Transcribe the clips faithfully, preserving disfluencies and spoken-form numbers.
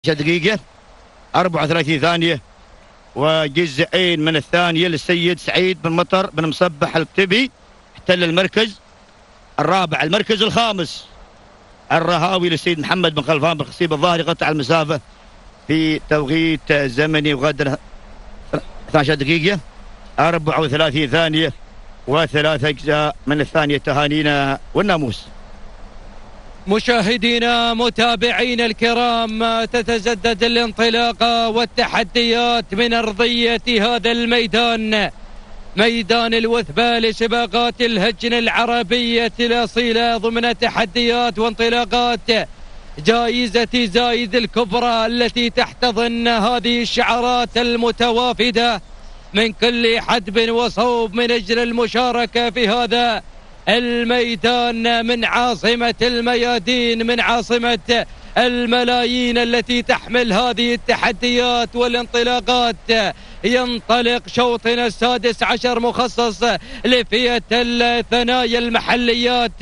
دقيقة أربعة وثلاثين ثانية وجزئين من الثانية للسيد سعيد بن مطر بن مصبح الكتبي. احتل المركز الرابع. المركز الخامس الرهاوي للسيد محمد بن خلفان بن خصيب الظاهري، قطع المسافة في توقيت زمني وغادر اثنتي عشرة دقيقة أربعة وثلاثين ثانية وثلاث أجزاء من الثانية. تهانينا والناموس. مشاهدينا متابعينا الكرام، تتجدد الانطلاقة والتحديات من أرضية هذا الميدان، ميدان الوثبة لسباقات الهجن العربية الأصيلة ضمن تحديات وانطلاقات جائزة زايد الكبرى التي تحتضن هذه الشعارات المتوافدة من كل حدب وصوب من أجل المشاركة في هذا الميدان من عاصمة الميادين، من عاصمة الملايين التي تحمل هذه التحديات والانطلاقات. ينطلق شوطنا السادس عشر مخصص لفئة الثنايا المحليات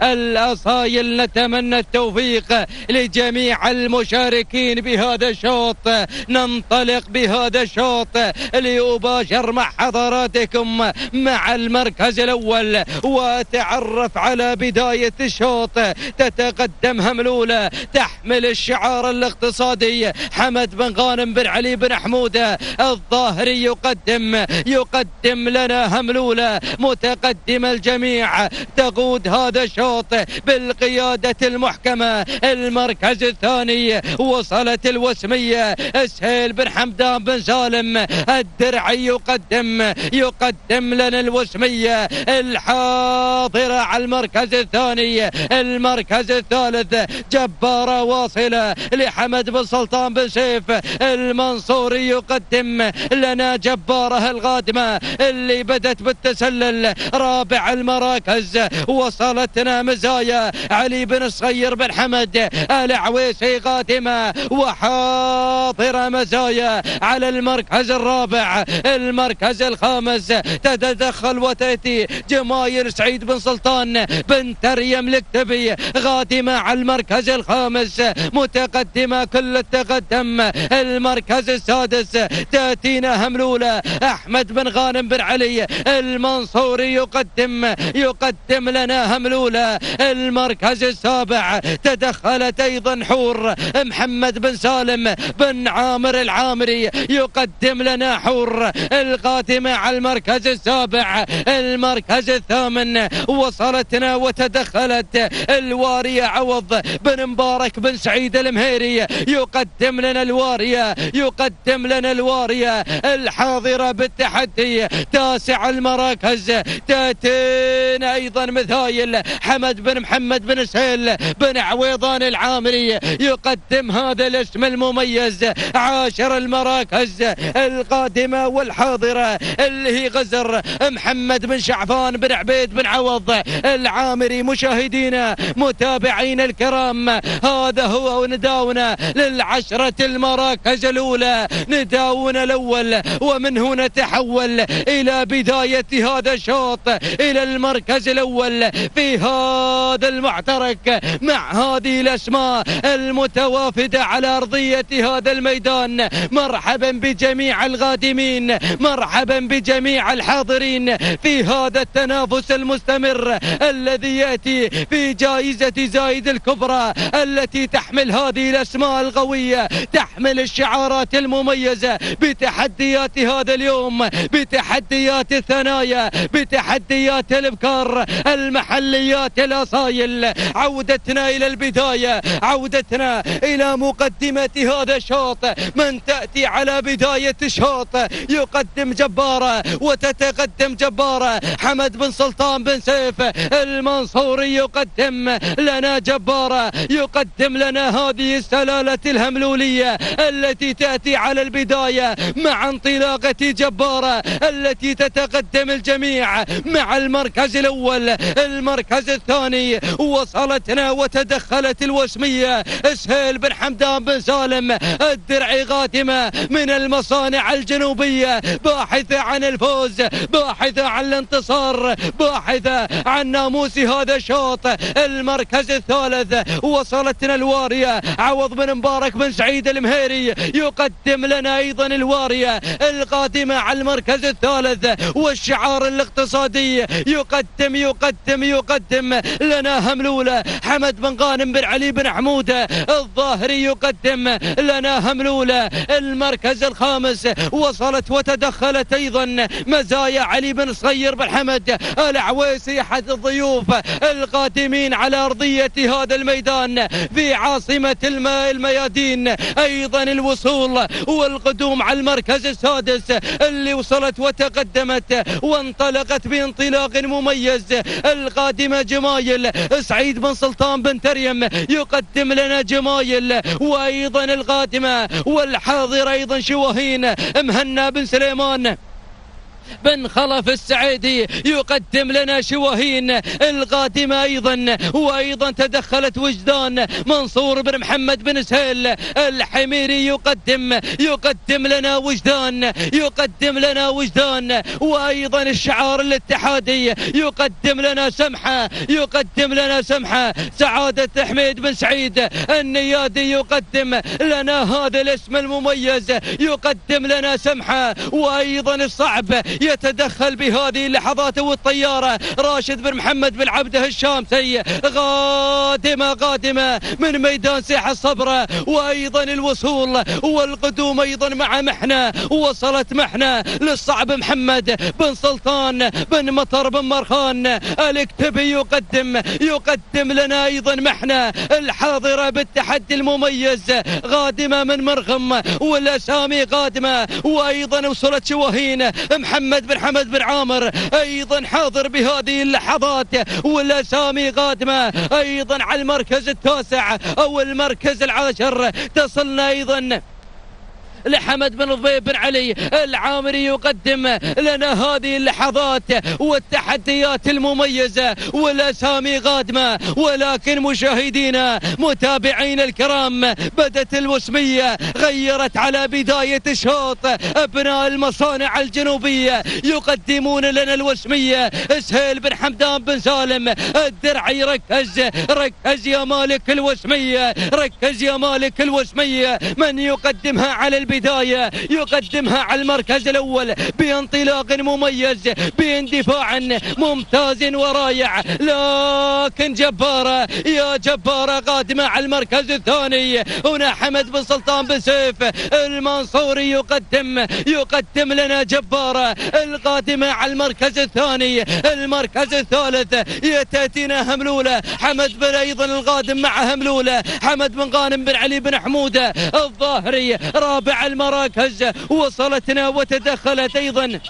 الأصايل. نتمنى التوفيق لجميع المشاركين بهذا الشوط. ننطلق بهذا الشوط لأباشر مع حضراتكم مع المركز الأول وتعرف على بداية الشوط. تتقدم هملولة تحمل الشعار الاقتصادي حمد بن غانم بن علي بن حمودة الظاهري يقدم يقدم لنا هملولة متقدم الجميع. تقود هذا الشوط بالقيادة المحكمة. المركز الثاني وصلت الوسمية اسهيل بن حمدان بن سالم الدرعي يقدم يقدم لنا الوسمية الحاضرة على المركز الثاني. المركز الثالث جبارة واصلة لحمد بن سلطان بن سيف المنصوري يقدم لنا جبارة القادمة اللي بدت بالتسلل. رابع المراكز وصلتنا مزايا علي بن صغير بن حمد العويسي قادمة وحاضرة مزايا على المركز الرابع. المركز الخامس تتدخل وتأتي جماير سعيد بن سلطان بن تريم الكتبي قادمة على المركز الخامس متقدمة كل التقدم. المركز السادس تأتينا هملولة أحمد بن غانم بن علي المنصوري يقدم يقدم لنا هملولة. المركز السابع تدخلت أيضا حور محمد بن سالم بن عامر العامري يقدم لنا حور القادمة على المركز السابع. المركز الثامن وصلتنا وتدخلت الوارية عوض بن مبارك بن سعيد المهيري يقدم لنا الوارية يقدم لنا الوارية الحاضرة بالتحدي. تاسع المراكز تاتينا أيضا مثايل حمد بن محمد بن سهيل بن عويضان العامري يقدم هذا الاسم المميز. عاشر المراكز القادمة والحاضرة اللي هي غزر محمد بن شعفان بن عبيد بن عوض العامري. مشاهدينا متابعين الكرام، هذا هو نداونا للعشرة المراكز الأولى، نداونا الأول، ومن هنا تحول إلى بداية هذا الشوط إلى المركز الأول في هذا المعترك مع هذه الأسماء المتوافدة على أرضية هذا الميدان. مرحبا بجميع القادمين، مرحبا بجميع الحاضرين في هذا التنافس المستمر الذي يأتي في جائزة زايد الكبرى التي تحمل هذه الأسماء القوية، تحمل الشعارات المميزة بتحديات هذا اليوم، بتحديات الثنايا، بتحديات الابكار، المحليات الاصايل. عودتنا الى البدايه، عودتنا الى مقدمه هذا الشوط. من تاتي على بدايه الشوط يقدم جباره وتتقدم جباره. حمد بن سلطان بن سيف المنصوري يقدم لنا جباره، يقدم لنا هذه السلاله الهملوليه التي تاتي على البدايه مع انطلاقه جباره التي تتقدم الجميع مع المركز الأول. المركز الثاني وصلتنا وتدخلت الوسمية اسهيل بن حمدان بن سالم الدرعي قادمة من المصانع الجنوبية، باحثة عن الفوز، باحثة عن الانتصار، باحثة عن ناموس هذا الشوط. المركز الثالث وصلتنا الوسمية الوارية عوض بن مبارك بن سعيد المهيري يقدم لنا أيضا الوارية القادمة على المركز الثالث والشعار الاقتصادي يقدم يقدم يقدم لنا هملولة حمد بن غانم بن علي بن حمودة الظاهري يقدم لنا هملولة المركز الخامس. وصلت وتدخلت أيضا مزايا علي بن صغير بن حمد العويسي أحد الضيوف القادمين على أرضية هذا الميدان في عاصمة الماء الميادين. أيضا الوصول والقدوم على المركز السادس اللي وصلت وتقدمت وانطلقت بانطلاق مميز القادمة جمايل سعيد بن سلطان بن تريم يقدم لنا جمايل. وأيضا القادمة والحاضر أيضا شواهين مهنا بن سليمان بن خلف السعيدي يقدم لنا شواهين القادمة أيضا. وأيضا تدخلت وجدان منصور بن محمد بن سهيل الحميري يقدم يقدم لنا وجدان يقدم لنا وجدان. وأيضا الشعار الاتحادي يقدم لنا سمحة يقدم لنا سمحة. سعادة حميد بن سعيد النيادي يقدم لنا هذا الاسم المميز يقدم لنا سمحة. وأيضا الصعب يتدخل بهذه اللحظات والطيارة راشد بن محمد بن عبده الشامسي قادمة قادمة من ميدان ساحة الصبرة. وأيضا الوصول والقدوم أيضا مع محنة. وصلت محنة للصعب محمد بن سلطان بن مطر بن مرخان الكتبي يقدم يقدم لنا أيضا محنة الحاضرة بالتحدي المميز قادمة من مرغم والأسامي قادمة. وأيضا وصلت شواهين محمد بن حمد بن عامر أيضا حاضر بهذه اللحظات والأسامي قادمة أيضا على المركز التاسع أو المركز العاشر. تصلنا أيضا لحمد بن ضبيب بن علي العامري يقدم لنا هذه اللحظات والتحديات المميزة والأسامي قادمة. ولكن مشاهدينا متابعين الكرام بدت الوسمية غيرت على بداية الشوط. أبناء المصانع الجنوبية يقدمون لنا الوسمية سهيل بن حمدان بن سالم الدرعي. ركز ركز يا مالك الوسمية ركز يا مالك الوسمية. من يقدمها على البداية يقدمها على المركز الأول بانطلاق مميز باندفاع ممتاز ورائع لكن جبارة يا جبارة قادمة على المركز الثاني. هنا حمد بن سلطان بن سيف المنصوري يقدم يقدم لنا جبارة القادمة على المركز الثاني. المركز الثالث يتأتينا هملولة حمد بن أيضا القادم مع هملولة حمد بن غانم بن علي بن حمودة الظاهري رابع المراكز. وصلتنا وتدخلت أيضا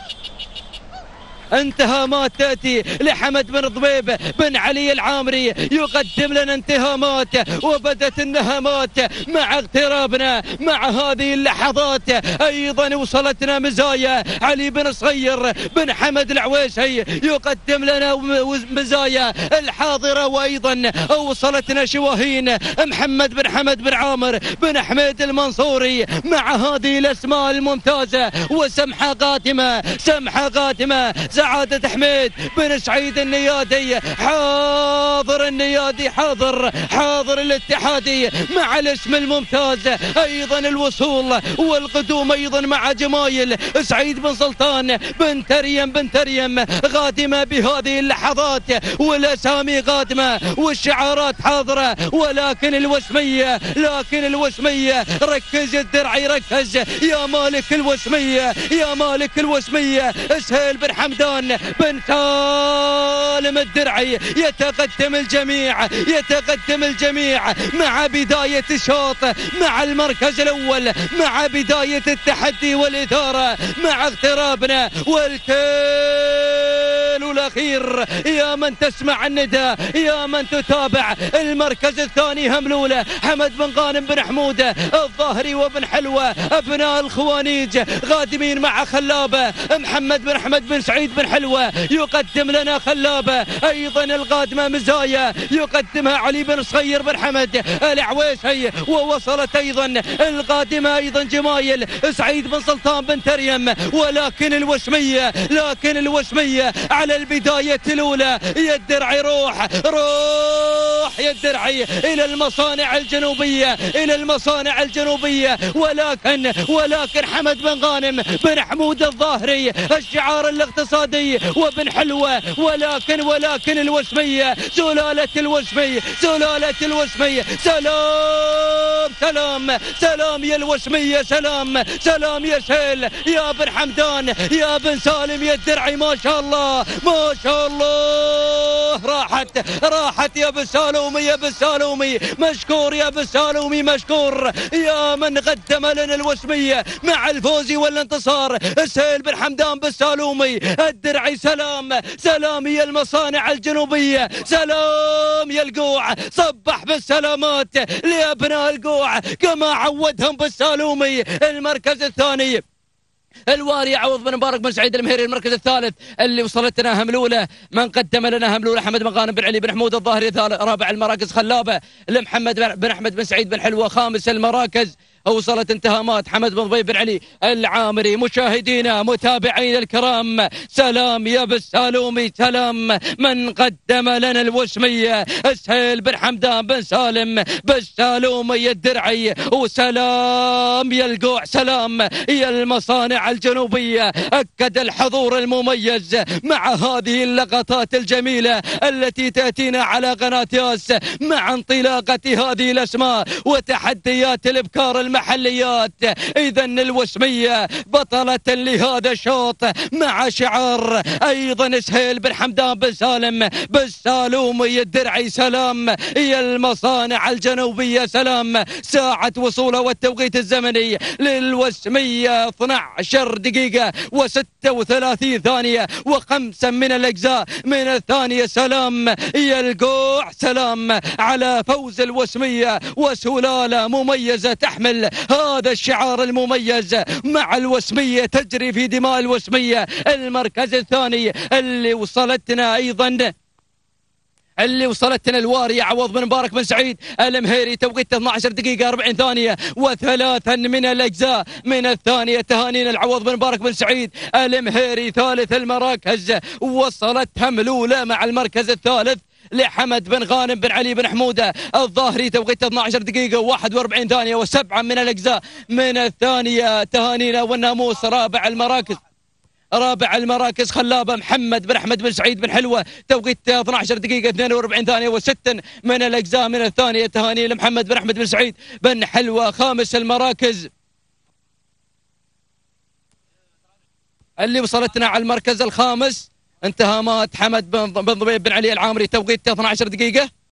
انتهامات تأتي لحمد بن ضبيب بن علي العامري يقدم لنا انتهامات. وبدت النهامات مع اقترابنا مع هذه اللحظات. أيضا وصلتنا مزايا علي بن صغير بن حمد العويسي يقدم لنا مزايا الحاضرة. وأيضا وصلتنا شواهين محمد بن حمد بن عامر بن حميد المنصوري مع هذه الأسماء الممتازة. وسمحة قادمة سمحة قادمة. سعادة حميد بن سعيد النيادي حاضر النيادي حاضر حاضر الاتحادي مع الاسم الممتاز. أيضا الوصول والقدوم أيضا مع جمايل سعيد بن سلطان بن تريم بن تريم قادمة بهذه اللحظات والأسامي قادمة والشعارات حاضرة. ولكن الوسمية لكن الوسمية ركز الدرعي ركز يا مالك الوسمية يا مالك الوسمية. سهيل بن حمدان بن سالم الدرعي يتقدم الجميع يتقدم الجميع مع بداية الشوط مع المركز الأول مع بداية التحدي والإثارة مع اقترابنا والكيل الأخير. يا من تسمع النداء يا من تتابع المركز الثاني هملولة حمد بن غانم بن حمودة الظاهري وبن حلوة أبناء الخوانيج قادمين مع خلابة محمد بن أحمد بن سعيد بن حلوة يقدم لنا خلابة. أيضا القادمة مزايا يقدمها علي بن صغير بن حمد العويسي. ووصلت أيضا القادمة أيضا جمايل سعيد بن سلطان بن تريم. ولكن الوسمية لكن الوسمية على البداية الأولى يا الدرعي روح روح يا الدرعي إلى المصانع الجنوبية، إلى المصانع الجنوبية، ولكن ولكن حمد بن غانم بن حمود الظاهري الشعار الاقتصادي وبن حلوة، ولكن ولكن الوسمية سلالة الوسمي سلالة الوسمي سلام سلام سلام يا الوسمية، سلام سلام يا سهيل يا بن حمدان يا بن سالم يا الدرعي، ما شاء الله ما شاء الله، راحت راحت يا بن سالومي يا بن سالومي، مشكور يا بن سالومي مشكور يا من قدم لنا الوسمية مع الفوز والانتصار. سهيل بن حمدان بن سالومي الدرعي، سلام سلام يا المصانع الجنوبية، سلام يا القوع، صبح بالسلامات لأبناء القوع كما عودهم بالسالومي. المركز الثاني الواري عوض بن مبارك بن سعيد المهيري. المركز الثالث اللي وصلتنا هملوله، من قدم لنا هملوله حمد بن غانم بن علي بن حمود الظاهري. رابع المراكز خلابه لمحمد بن احمد بن سعيد بن حلوه. خامس المراكز وصلت انتهامات حمد بن ضبيب بن علي العامري. مشاهدينا متابعين الكرام، سلام يا بالسالومي، سلام من قدم لنا الوسمية سهيل بن حمدان بن سالم بالسالومي الدرعي، وسلام يا القوع، سلام يا المصانع الجنوبية. أكد الحضور المميز مع هذه اللقطات الجميلة التي تأتينا على قناة ياس مع انطلاقة هذه الأسماء وتحديات الإبكار المحليات. إذن الوسمية بطلة لهذا الشوط مع شعار أيضا سهيل بن حمدان بن سالم بالسالومي الدرعي، سلام يا المصانع الجنوبية، سلام. ساعة وصوله والتوقيت الزمني للوسمية اثنتي عشرة دقيقة وستة وثلاثين ثانية وخمسة من الأجزاء من الثانية. سلام يا القوع، سلام على فوز الوسمية وسلالة مميزة تحمل هذا الشعار المميز مع الوسمية، تجري في دماء الوسمية. المركز الثاني اللي وصلتنا أيضا اللي وصلتنا الواري عوض بن مبارك بن سعيد المهيري، توقيت اثنتي عشرة دقيقة أربعين ثانية وثلاثا من الأجزاء من الثانية. تهانينا العوض بن مبارك بن سعيد المهيري. ثالث المراكز وصلت هملولة مع المركز الثالث لحمد بن غانم بن علي بن حمودة الظاهري، توقيت اثنتي عشرة دقيقة وواحد وأربعين ثانية وسبعة من الأجزاء من الثانية. تهانينا والناموس. رابع المراكز رابع المراكز خلابه محمد بن احمد بن سعيد بن حلوه، توقيت اثنتي عشرة دقيقة اثنين وأربعين ثانية وستة من الأجزاء من الثانية. تهاني لمحمد بن احمد بن سعيد بن حلوه. خامس المراكز اللي وصلتنا على المركز الخامس انتهامات حمد بن ضبيب بن علي العامري، توقيت اثنتي عشرة دقيقة